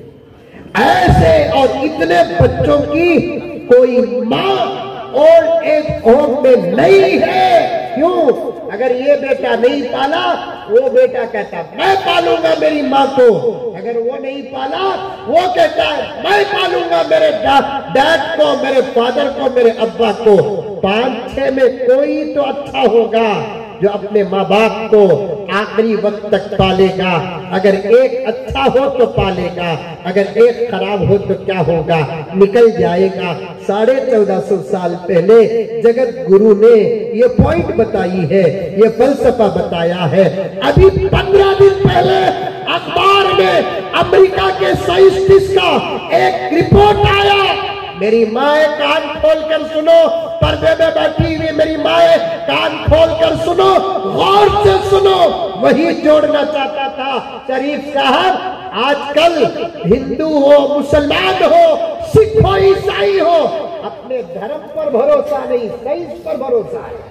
ऐसे और इतने बच्चों की कोई माँ ओल्ड एज होम में नहीं है। क्यों? अगर ये बेटा नहीं पाला, वो बेटा कहता मैं पालूंगा मेरी माँ को, अगर वो नहीं पाला, वो कहता है मैं पालूंगा मेरे डैड को, मेरे फादर को, मेरे अब्बा को। पांच छह में कोई तो अच्छा होगा जो अपने माँ बाप को आखिरी वक्त तक पालेगा। अगर एक अच्छा हो तो पालेगा, अगर एक खराब हो तो क्या होगा, निकल जाएगा। साढ़े चौदह सौ साल पहले जगत गुरु ने ये पॉइंट बताई है, ये फलसफा बताया है। अभी पंद्रह दिन पहले अखबार में अमेरिका के साइंटिस्ट का एक रिपोर्ट आया। मेरी माए कान खोल कर सुनो, पर्दे में बैठी हुई मेरी माए कान खोल कर सुनो, गौर से सुनो। वही जोड़ना चाहता था शरीफ साहब। आजकल हिंदू हो, मुसलमान हो, सिख हो, ईसाई हो, अपने धर्म पर भरोसा नहीं, साइंस पर भरोसा है।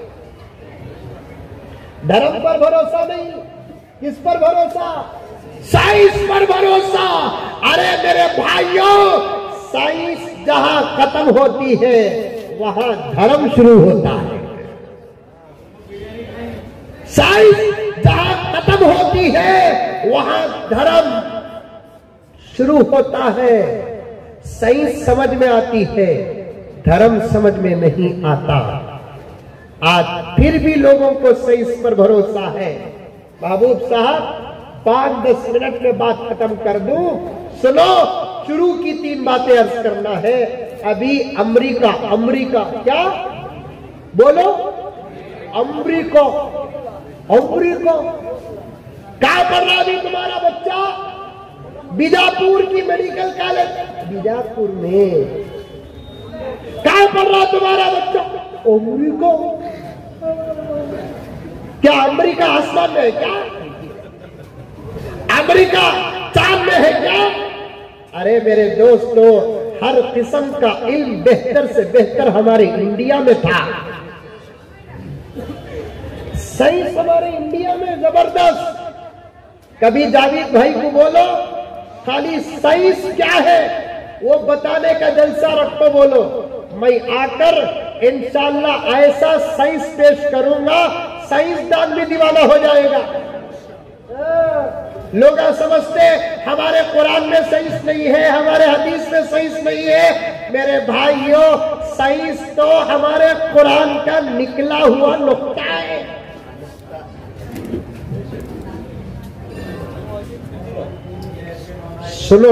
धर्म पर भरोसा नहीं, किस पर भरोसा? साइंस पर भरोसा। अरे मेरे भाइयों, साइंस जहां खत्म होती है वहां धर्म शुरू होता है। साइंस जहां खत्म होती है वहां धर्म शुरू होता है। साइंस समझ में आती है, धर्म समझ में नहीं आता। आज फिर भी लोगों को साइंस पर भरोसा है। महबूब साहब, पांच दस मिनट में बात खत्म कर दूं, सुनो। शुरू की तीन बातें अर्ज करना है। अभी अमेरिका, अमेरिका क्या बोलो? अमेरिका, अमेरिका क्या कर रहा अभी तुम्हारा बच्चा? बीजापुर की मेडिकल कॉलेज, बीजापुर में क्या कर रहा तुम्हारा बच्चा? अमेरिका। क्या अमेरिका आसमान में है क्या? अमेरिका चांद में है क्या? अरे मेरे दोस्तों, हर किस्म का इल्म बेहतर से बेहतर हमारे इंडिया में था। साइंस हमारे इंडिया में जबरदस्त। कभी जावेद भाई को बोलो खाली साइंस क्या है वो बताने का जलसा रखो, बोलो। मैं आकर इंशाल्लाह ऐसा साइंस पेश करूंगा, साइंसदान भी दीवाना हो जाएगा। लोग समझते हमारे कुरान में साइंस नहीं है, हमारे हदीस में साइंस नहीं है। मेरे भाइयों, साइंस तो हमारे कुरान का निकला हुआ नुक्ता है। सुनो,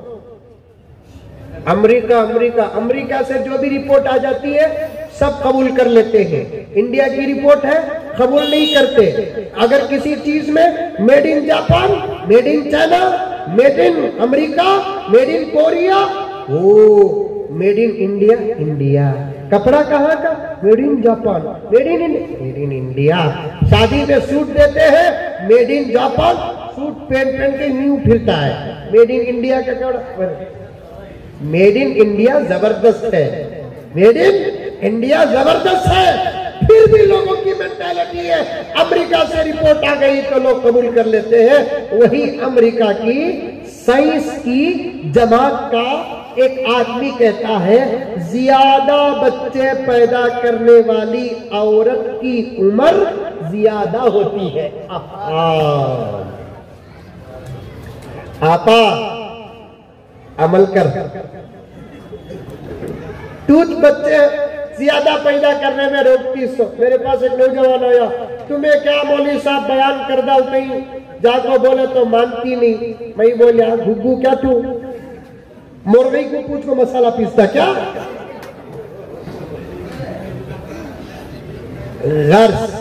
अमेरिका अमेरिका अमेरिका से जो भी रिपोर्ट आ जाती है सब कबूल कर लेते हैं। इंडिया की रिपोर्ट है कबूल नहीं करते। अगर किसी चीज में made in Japan, made in China, made in America, made in Korea, oh made in India, India. कपड़ा कहाँ का? Made in Japan, made in made in India. शादी में सूट देते हैं, मेड इन जापान, सूट पहन पहन के न्यू फिरता है। मेड इन इंडिया का कपड़ा, मेड इन इंडिया जबरदस्त है, मेड इन इंडिया जबरदस्त है। फिर भी लोगों की मेंटालिटी है अमेरिका से रिपोर्ट आ गई तो लोग कबूल कर लेते हैं। वही अमेरिका की साइंस की जमात का एक आदमी कहता है ज्यादा बच्चे पैदा करने वाली औरत की उम्र ज्यादा होती है। आपा अमल कर, टूथ बच्चे ज्यादा पैदा करने में रोकती सो। मेरे पास एक नौजवान आया, तुम्हें क्या मौलवी साहब बयान कर दाओ कहीं जाको बोले तो मानती नहीं। मैं बोलिया घुग्गू क्या तू मुर्गी को पूछ को मसाला पीसता क्या? गर्ज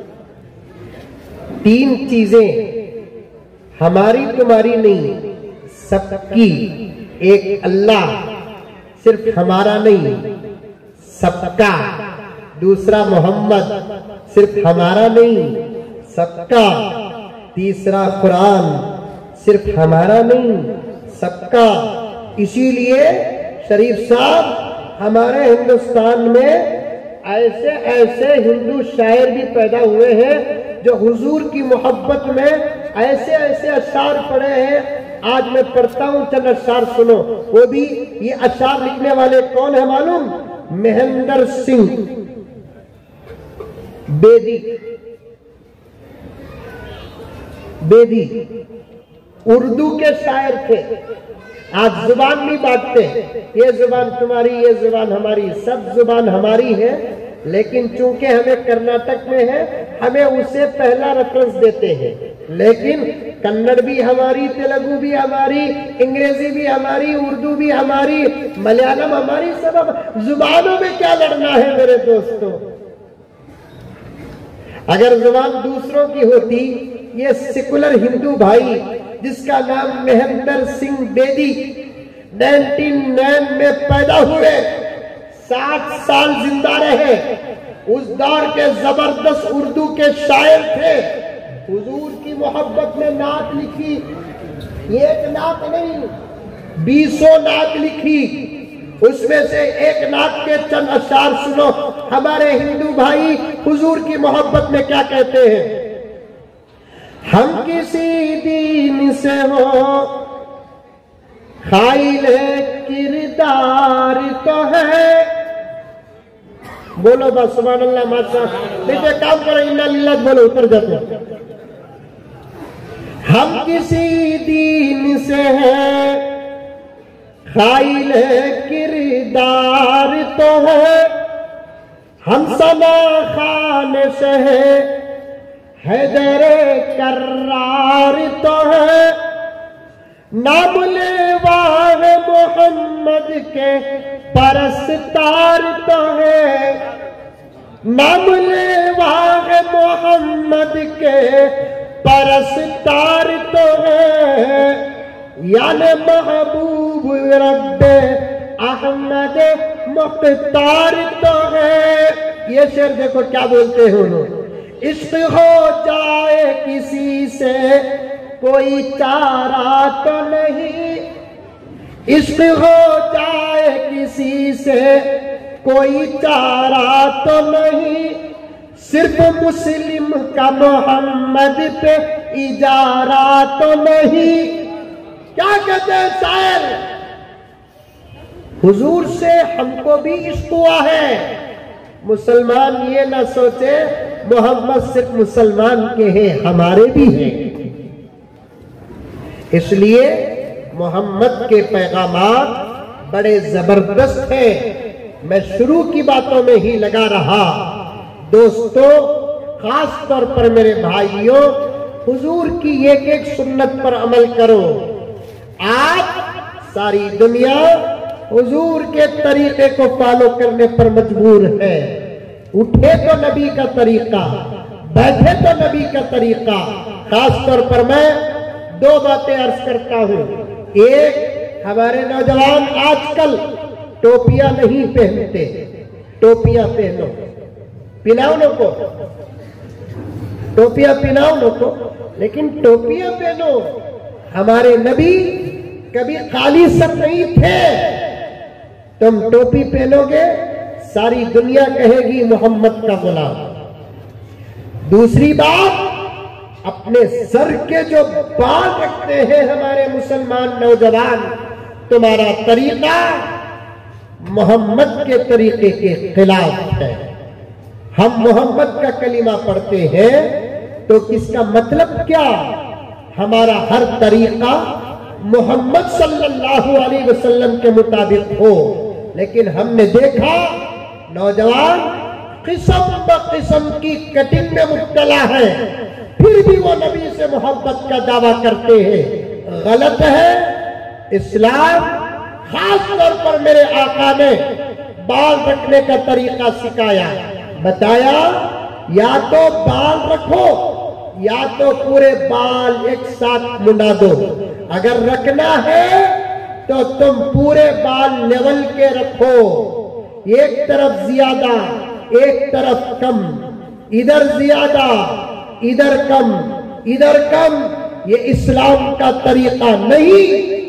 तीन चीजें हमारी तुम्हारी नहीं, सबकी। एक अल्लाह, सिर्फ हमारा नहीं सबका। दूसरा मोहम्मद, सिर्फ हमारा नहीं सबका। तीसरा कुरान, सिर्फ हमारा नहीं सबका। इसीलिए शरीफ साहब हमारे हिंदुस्तान में ऐसे ऐसे हिंदू शायर भी पैदा हुए हैं जो हुजूर की मोहब्बत में ऐसे ऐसे अशार पढ़े हैं। आज मैं पढ़ता हूं, चंद अशार सुनो। वो भी ये अशार लिखने वाले कौन है मालूम? महेंद्र सिंह बेदी। बेदी उर्दू के शायर थे। आज जुबान नहीं बांटते, ये जुबान तुम्हारी, ये जुबान हमारी, सब जुबान हमारी है। लेकिन चूंकि हमें कर्नाटक में है, हमें उसे पहला रेफरेंस देते हैं। लेकिन कन्नड़ भी हमारी, तेलुगु भी हमारी, अंग्रेजी भी हमारी, उर्दू भी हमारी, मलयालम हमारी। सब जुबानों में क्या लड़ना है मेरे दोस्तों? अगर जुबान दूसरों की होती, ये सेकुलर हिंदू भाई जिसका नाम महेंद्र सिंह बेदी निन्यानवे में पैदा हुए, साठ साल जिंदा रहे, उस दौर के जबरदस्त उर्दू के शायर थे। हुजूर की मोहब्बत में नात लिखी, एक नात नहीं बीसों नात लिखी। उसमें से एक नात के चंद अशार सुनो। हमारे हिंदू भाई हुजूर की मोहब्बत में क्या कहते हैं? हम किसी दीन से हो खाइल किरदार तो है। बोलो बस सुभान अल्लाह माशा। देखिए काम करो, इन्ना लिल्लाह बोलो, उतर जाते। हम किसी दीन से है खाइल किरदार तो है, हम सना खान से है हैदरे कर्रार तो है। नाम लेवाह मोहम्मद के परस्तार तो है, नाम लेवाह मोहम्मद के परस्तार तो है। याने महबूब रब्बे अहमद मुख्तार तो है। ये शेर देखो क्या बोलते हैं उन्होंने। इश्क हो जाए किसी से कोई चारा तो नहीं, इश्क हो जाए किसी से कोई चारा तो नहीं। सिर्फ मुस्लिम का मोहम्मद पे इजारा तो नहीं। क्या कहते हैं शायर? हुजूर से हमको भी इश्क हुआ है। मुसलमान ये ना सोचे मोहम्मद सिर्फ मुसलमान के हैं, हमारे भी हैं। इसलिए मोहम्मद के पैगामात बड़े जबरदस्त हैं। मैं शुरू की बातों में ही लगा रहा। दोस्तों, खास तौर पर मेरे भाइयों, हुजूर की एक एक सुन्नत पर अमल करो। आज सारी दुनिया हुजूर के तरीके को फॉलो करने पर मजबूर है। उठे तो नबी का तरीका, बैठे तो नबी का तरीका। खास तौर पर मैं दो बातें अर्ज करता हूं। एक, हमारे नौजवान आजकल टोपियां नहीं पहनते। टोपियां पहनो, पिनाओ नो को, टोपियां पिनाओ नो को, लेकिन टोपियां पहनो। हमारे नबी कभी खाली सर नहीं थे। तुम टोपी पहनोगे, सारी दुनिया कहेगी मोहम्मद का गुलाम। दूसरी बात, अपने सर के जो बाल रखते हैं हमारे मुसलमान नौजवान, तुम्हारा तरीका मोहम्मद के तरीके के खिलाफ है। हम मोहम्मद का कलीमा पढ़ते हैं तो किसका मतलब क्या? हमारा हर तरीका मोहम्मद सल्लल्लाहु अलैहि वसल्लम के मुताबिक हो। लेकिन हमने देखा नौजवान किस्म ब किस्म की कटिंग में मुब्तला है, फिर भी वो नबी से मोहब्बत का दावा करते हैं। गलत है। इस्लाम खास तौर पर मेरे आका ने बाल रखने का तरीका सिखाया, बताया या तो बाल रखो या तो पूरे बाल एक साथ मुंडा दो। अगर रखना है तो तुम पूरे बाल लेवल के रखो, एक तरफ ज्यादा एक तरफ कम, इधर ज्यादा इधर कम, इधर कम। ये इस्लाम का तरीका नहीं।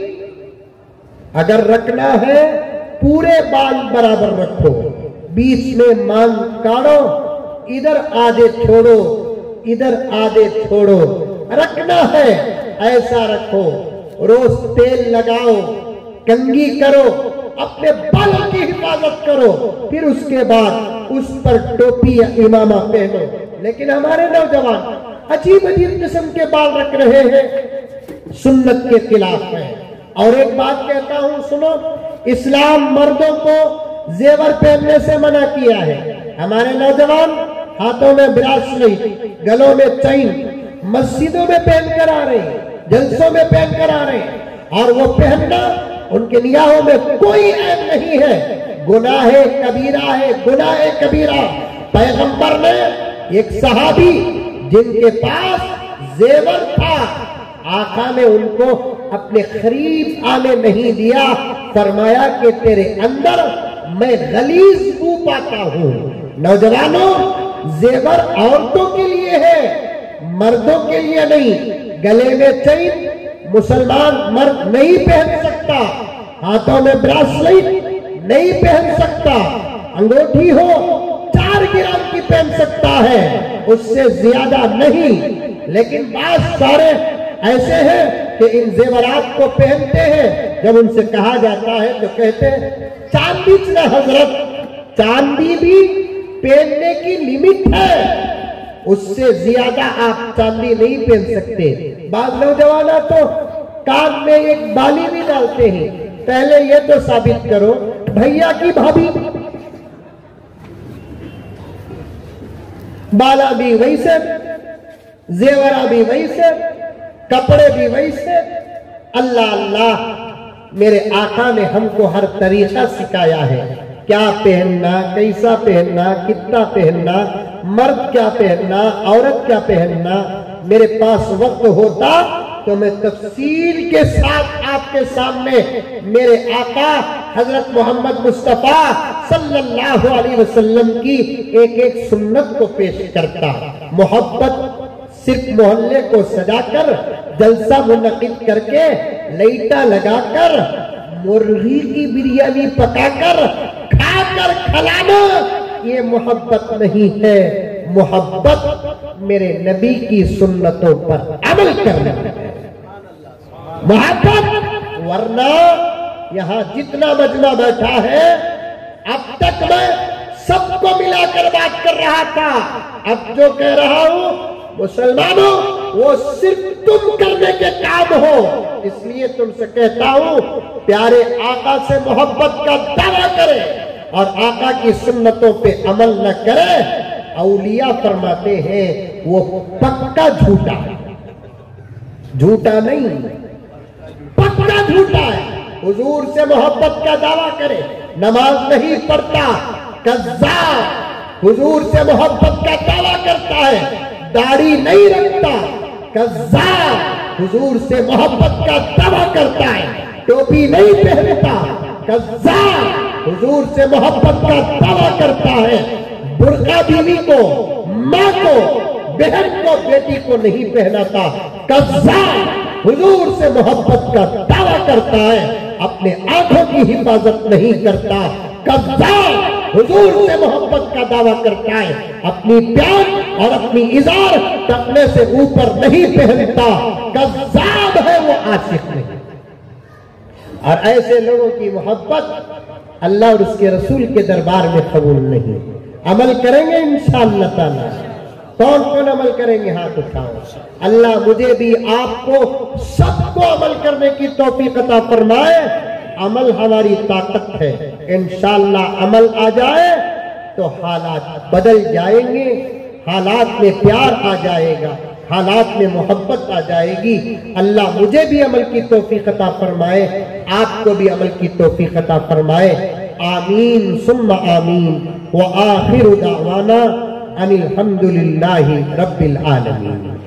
अगर रखना है पूरे बाल बराबर रखो, बीच में मांग काढ़ो, इधर आधे छोड़ो इधर आधे छोड़ो। रखना है ऐसा रखो। रोज तेल लगाओ, कंघी करो, अपने बालों की हिफाजत करो, फिर उसके बाद उस पर टोपी या इमामा पहनो। लेकिन हमारे नौजवान अजीब अजीब किस्म के बाल रख रहे हैं, सुन्नत के खिलाफ है। और एक बात कहता हूं सुनो, इस्लाम मर्दों को जेवर पहनने से मना किया है। हमारे नौजवान हाथों में ब्रासलेट, गलों में चैन, मस्जिदों में पहनकर आ रहे हैं, जलसों में पहनकर आ रहे हैं, और वो पहनना उनके निगाहों में कोई ऐब नहीं है। गुनाह कबीरा है, गुनाह कबीरा। पैगंबर ने एक सहाबी जिनके पास जेवर था, आका ने उनको अपने करीब आने नहीं दिया, फरमाया कि तेरे अंदर मैं गलीज बू पाता हूं। नौजवानों, जेवर औरतों के लिए है, मर्दों के लिए नहीं। गले में चैन मुसलमान मर्द नहीं पहन सकता, हाथों में ब्रासलेट नहीं पहन सकता, अंगूठी हो चार ग्राम की पहन सकता है, उससे ज्यादा नहीं। लेकिन बात सारे ऐसे हैं कि इन जेवरात को पहनते हैं, जब उनसे कहा जाता है तो कहते हैं चांदी न हजरत, चांदी भी पहनने की लिमिट है, उससे ज्यादा आप चांदी नहीं पहन सकते। बाद नौजवान तो कान में एक बाली भी डालते हैं। पहले ये तो साबित करो, भैया की भाभी बाला भी वैसे, जेवरा भी वैसे, कपड़े भी वैसे। अल्लाह अल्लाह, मेरे आका ने हमको हर तरीका सिखाया है, क्या पहनना, कैसा पहनना, कितना पहनना, मर्द क्या पहनना, औरत क्या पहनना। मेरे पास वक्त होता तो मैं तफसील के साथ आपके सामने मेरे आका हजरत मोहम्मद मुस्तफा सल्लल्लाहु अलैहि वसल्लम की एक एक सुन्नत को पेश करता। मोहब्बत सिर्फ मोहल्ले को सजाकर, जलसा मुनक़िद करके, लाइटा लगाकर, मुर्गी की बिरयानी पकाकर खाकर खिलाना, ये मोहब्बत नहीं है। मोहब्बत मेरे नबी की सुन्नतों पर अमल करना है मोहब्बत। वरना यहाँ जितना मजमा बैठा है, अब तक मैं सबको मिलाकर बात कर रहा था, अब जो कह रहा हूं मुसलमानों, वो सिर्फ तुम करने के काम हो। इसलिए तुमसे कहता हूं, प्यारे आका से मोहब्बत का दावा करे और आका की सुन्नतों पे अमल न करे। औलिया फरमाते हैं वो पक्का झूठा, झूठा नहीं, पक्का झूठा है। हुजूर से मोहब्बत का दावा करे, नमाज नहीं पढ़ता, कज़्ज़ाब। हुजूर से मोहब्बत का दावा करता है, दाढ़ी नहीं रखता, कज़्ज़ाब। हुजूर से मोहब्बत का दावा करता है, टोपी नहीं पहनता, कज़्ज़ाब। हुजूर से मोहब्बत का दावा करता है, बुर्का बीवी को, माँ को, बहन को, बेटी को नहीं पहनाता, कज़्ज़ाब। हुजूर से मोहब्बत का दावा करता है, अपने आंखों की हिफाजत नहीं करता, कज़्ज़ाब। हुजूर से मोहब्बत का दावा करता है, अपनी प्यार और अपनी इजार टकने से ऊपर नहीं पहनता, कज़्ज़ाब है वो, आशिक नहीं। और ऐसे लोगों की मोहब्बत अल्लाह और उसके रसूल के दरबार में कबूल नहीं। अमल करेंगे इंशाअल्लाह ताला। कौन कौन अमल करेंगे? हाथ उठाओ। अल्लाह मुझे भी आपको सबको अमल करने की तौफीक अता फरमाए। अमल हमारी ताकत है, इंशाअल्लाह अमल आ जाए तो हालात बदल जाएंगे, हालात में प्यार आ जाएगा, हालात में मोहब्बत आ जाएगी। अल्लाह मुझे भी अमल की तौफीक अता फरमाए, आपको भी अमल की तौफीक अता फरमाए। आमीन सुम्मा आमीन। व आखिरु दावाना अनिल हम्दुलिल्लाहि रब्बिल आलमीन।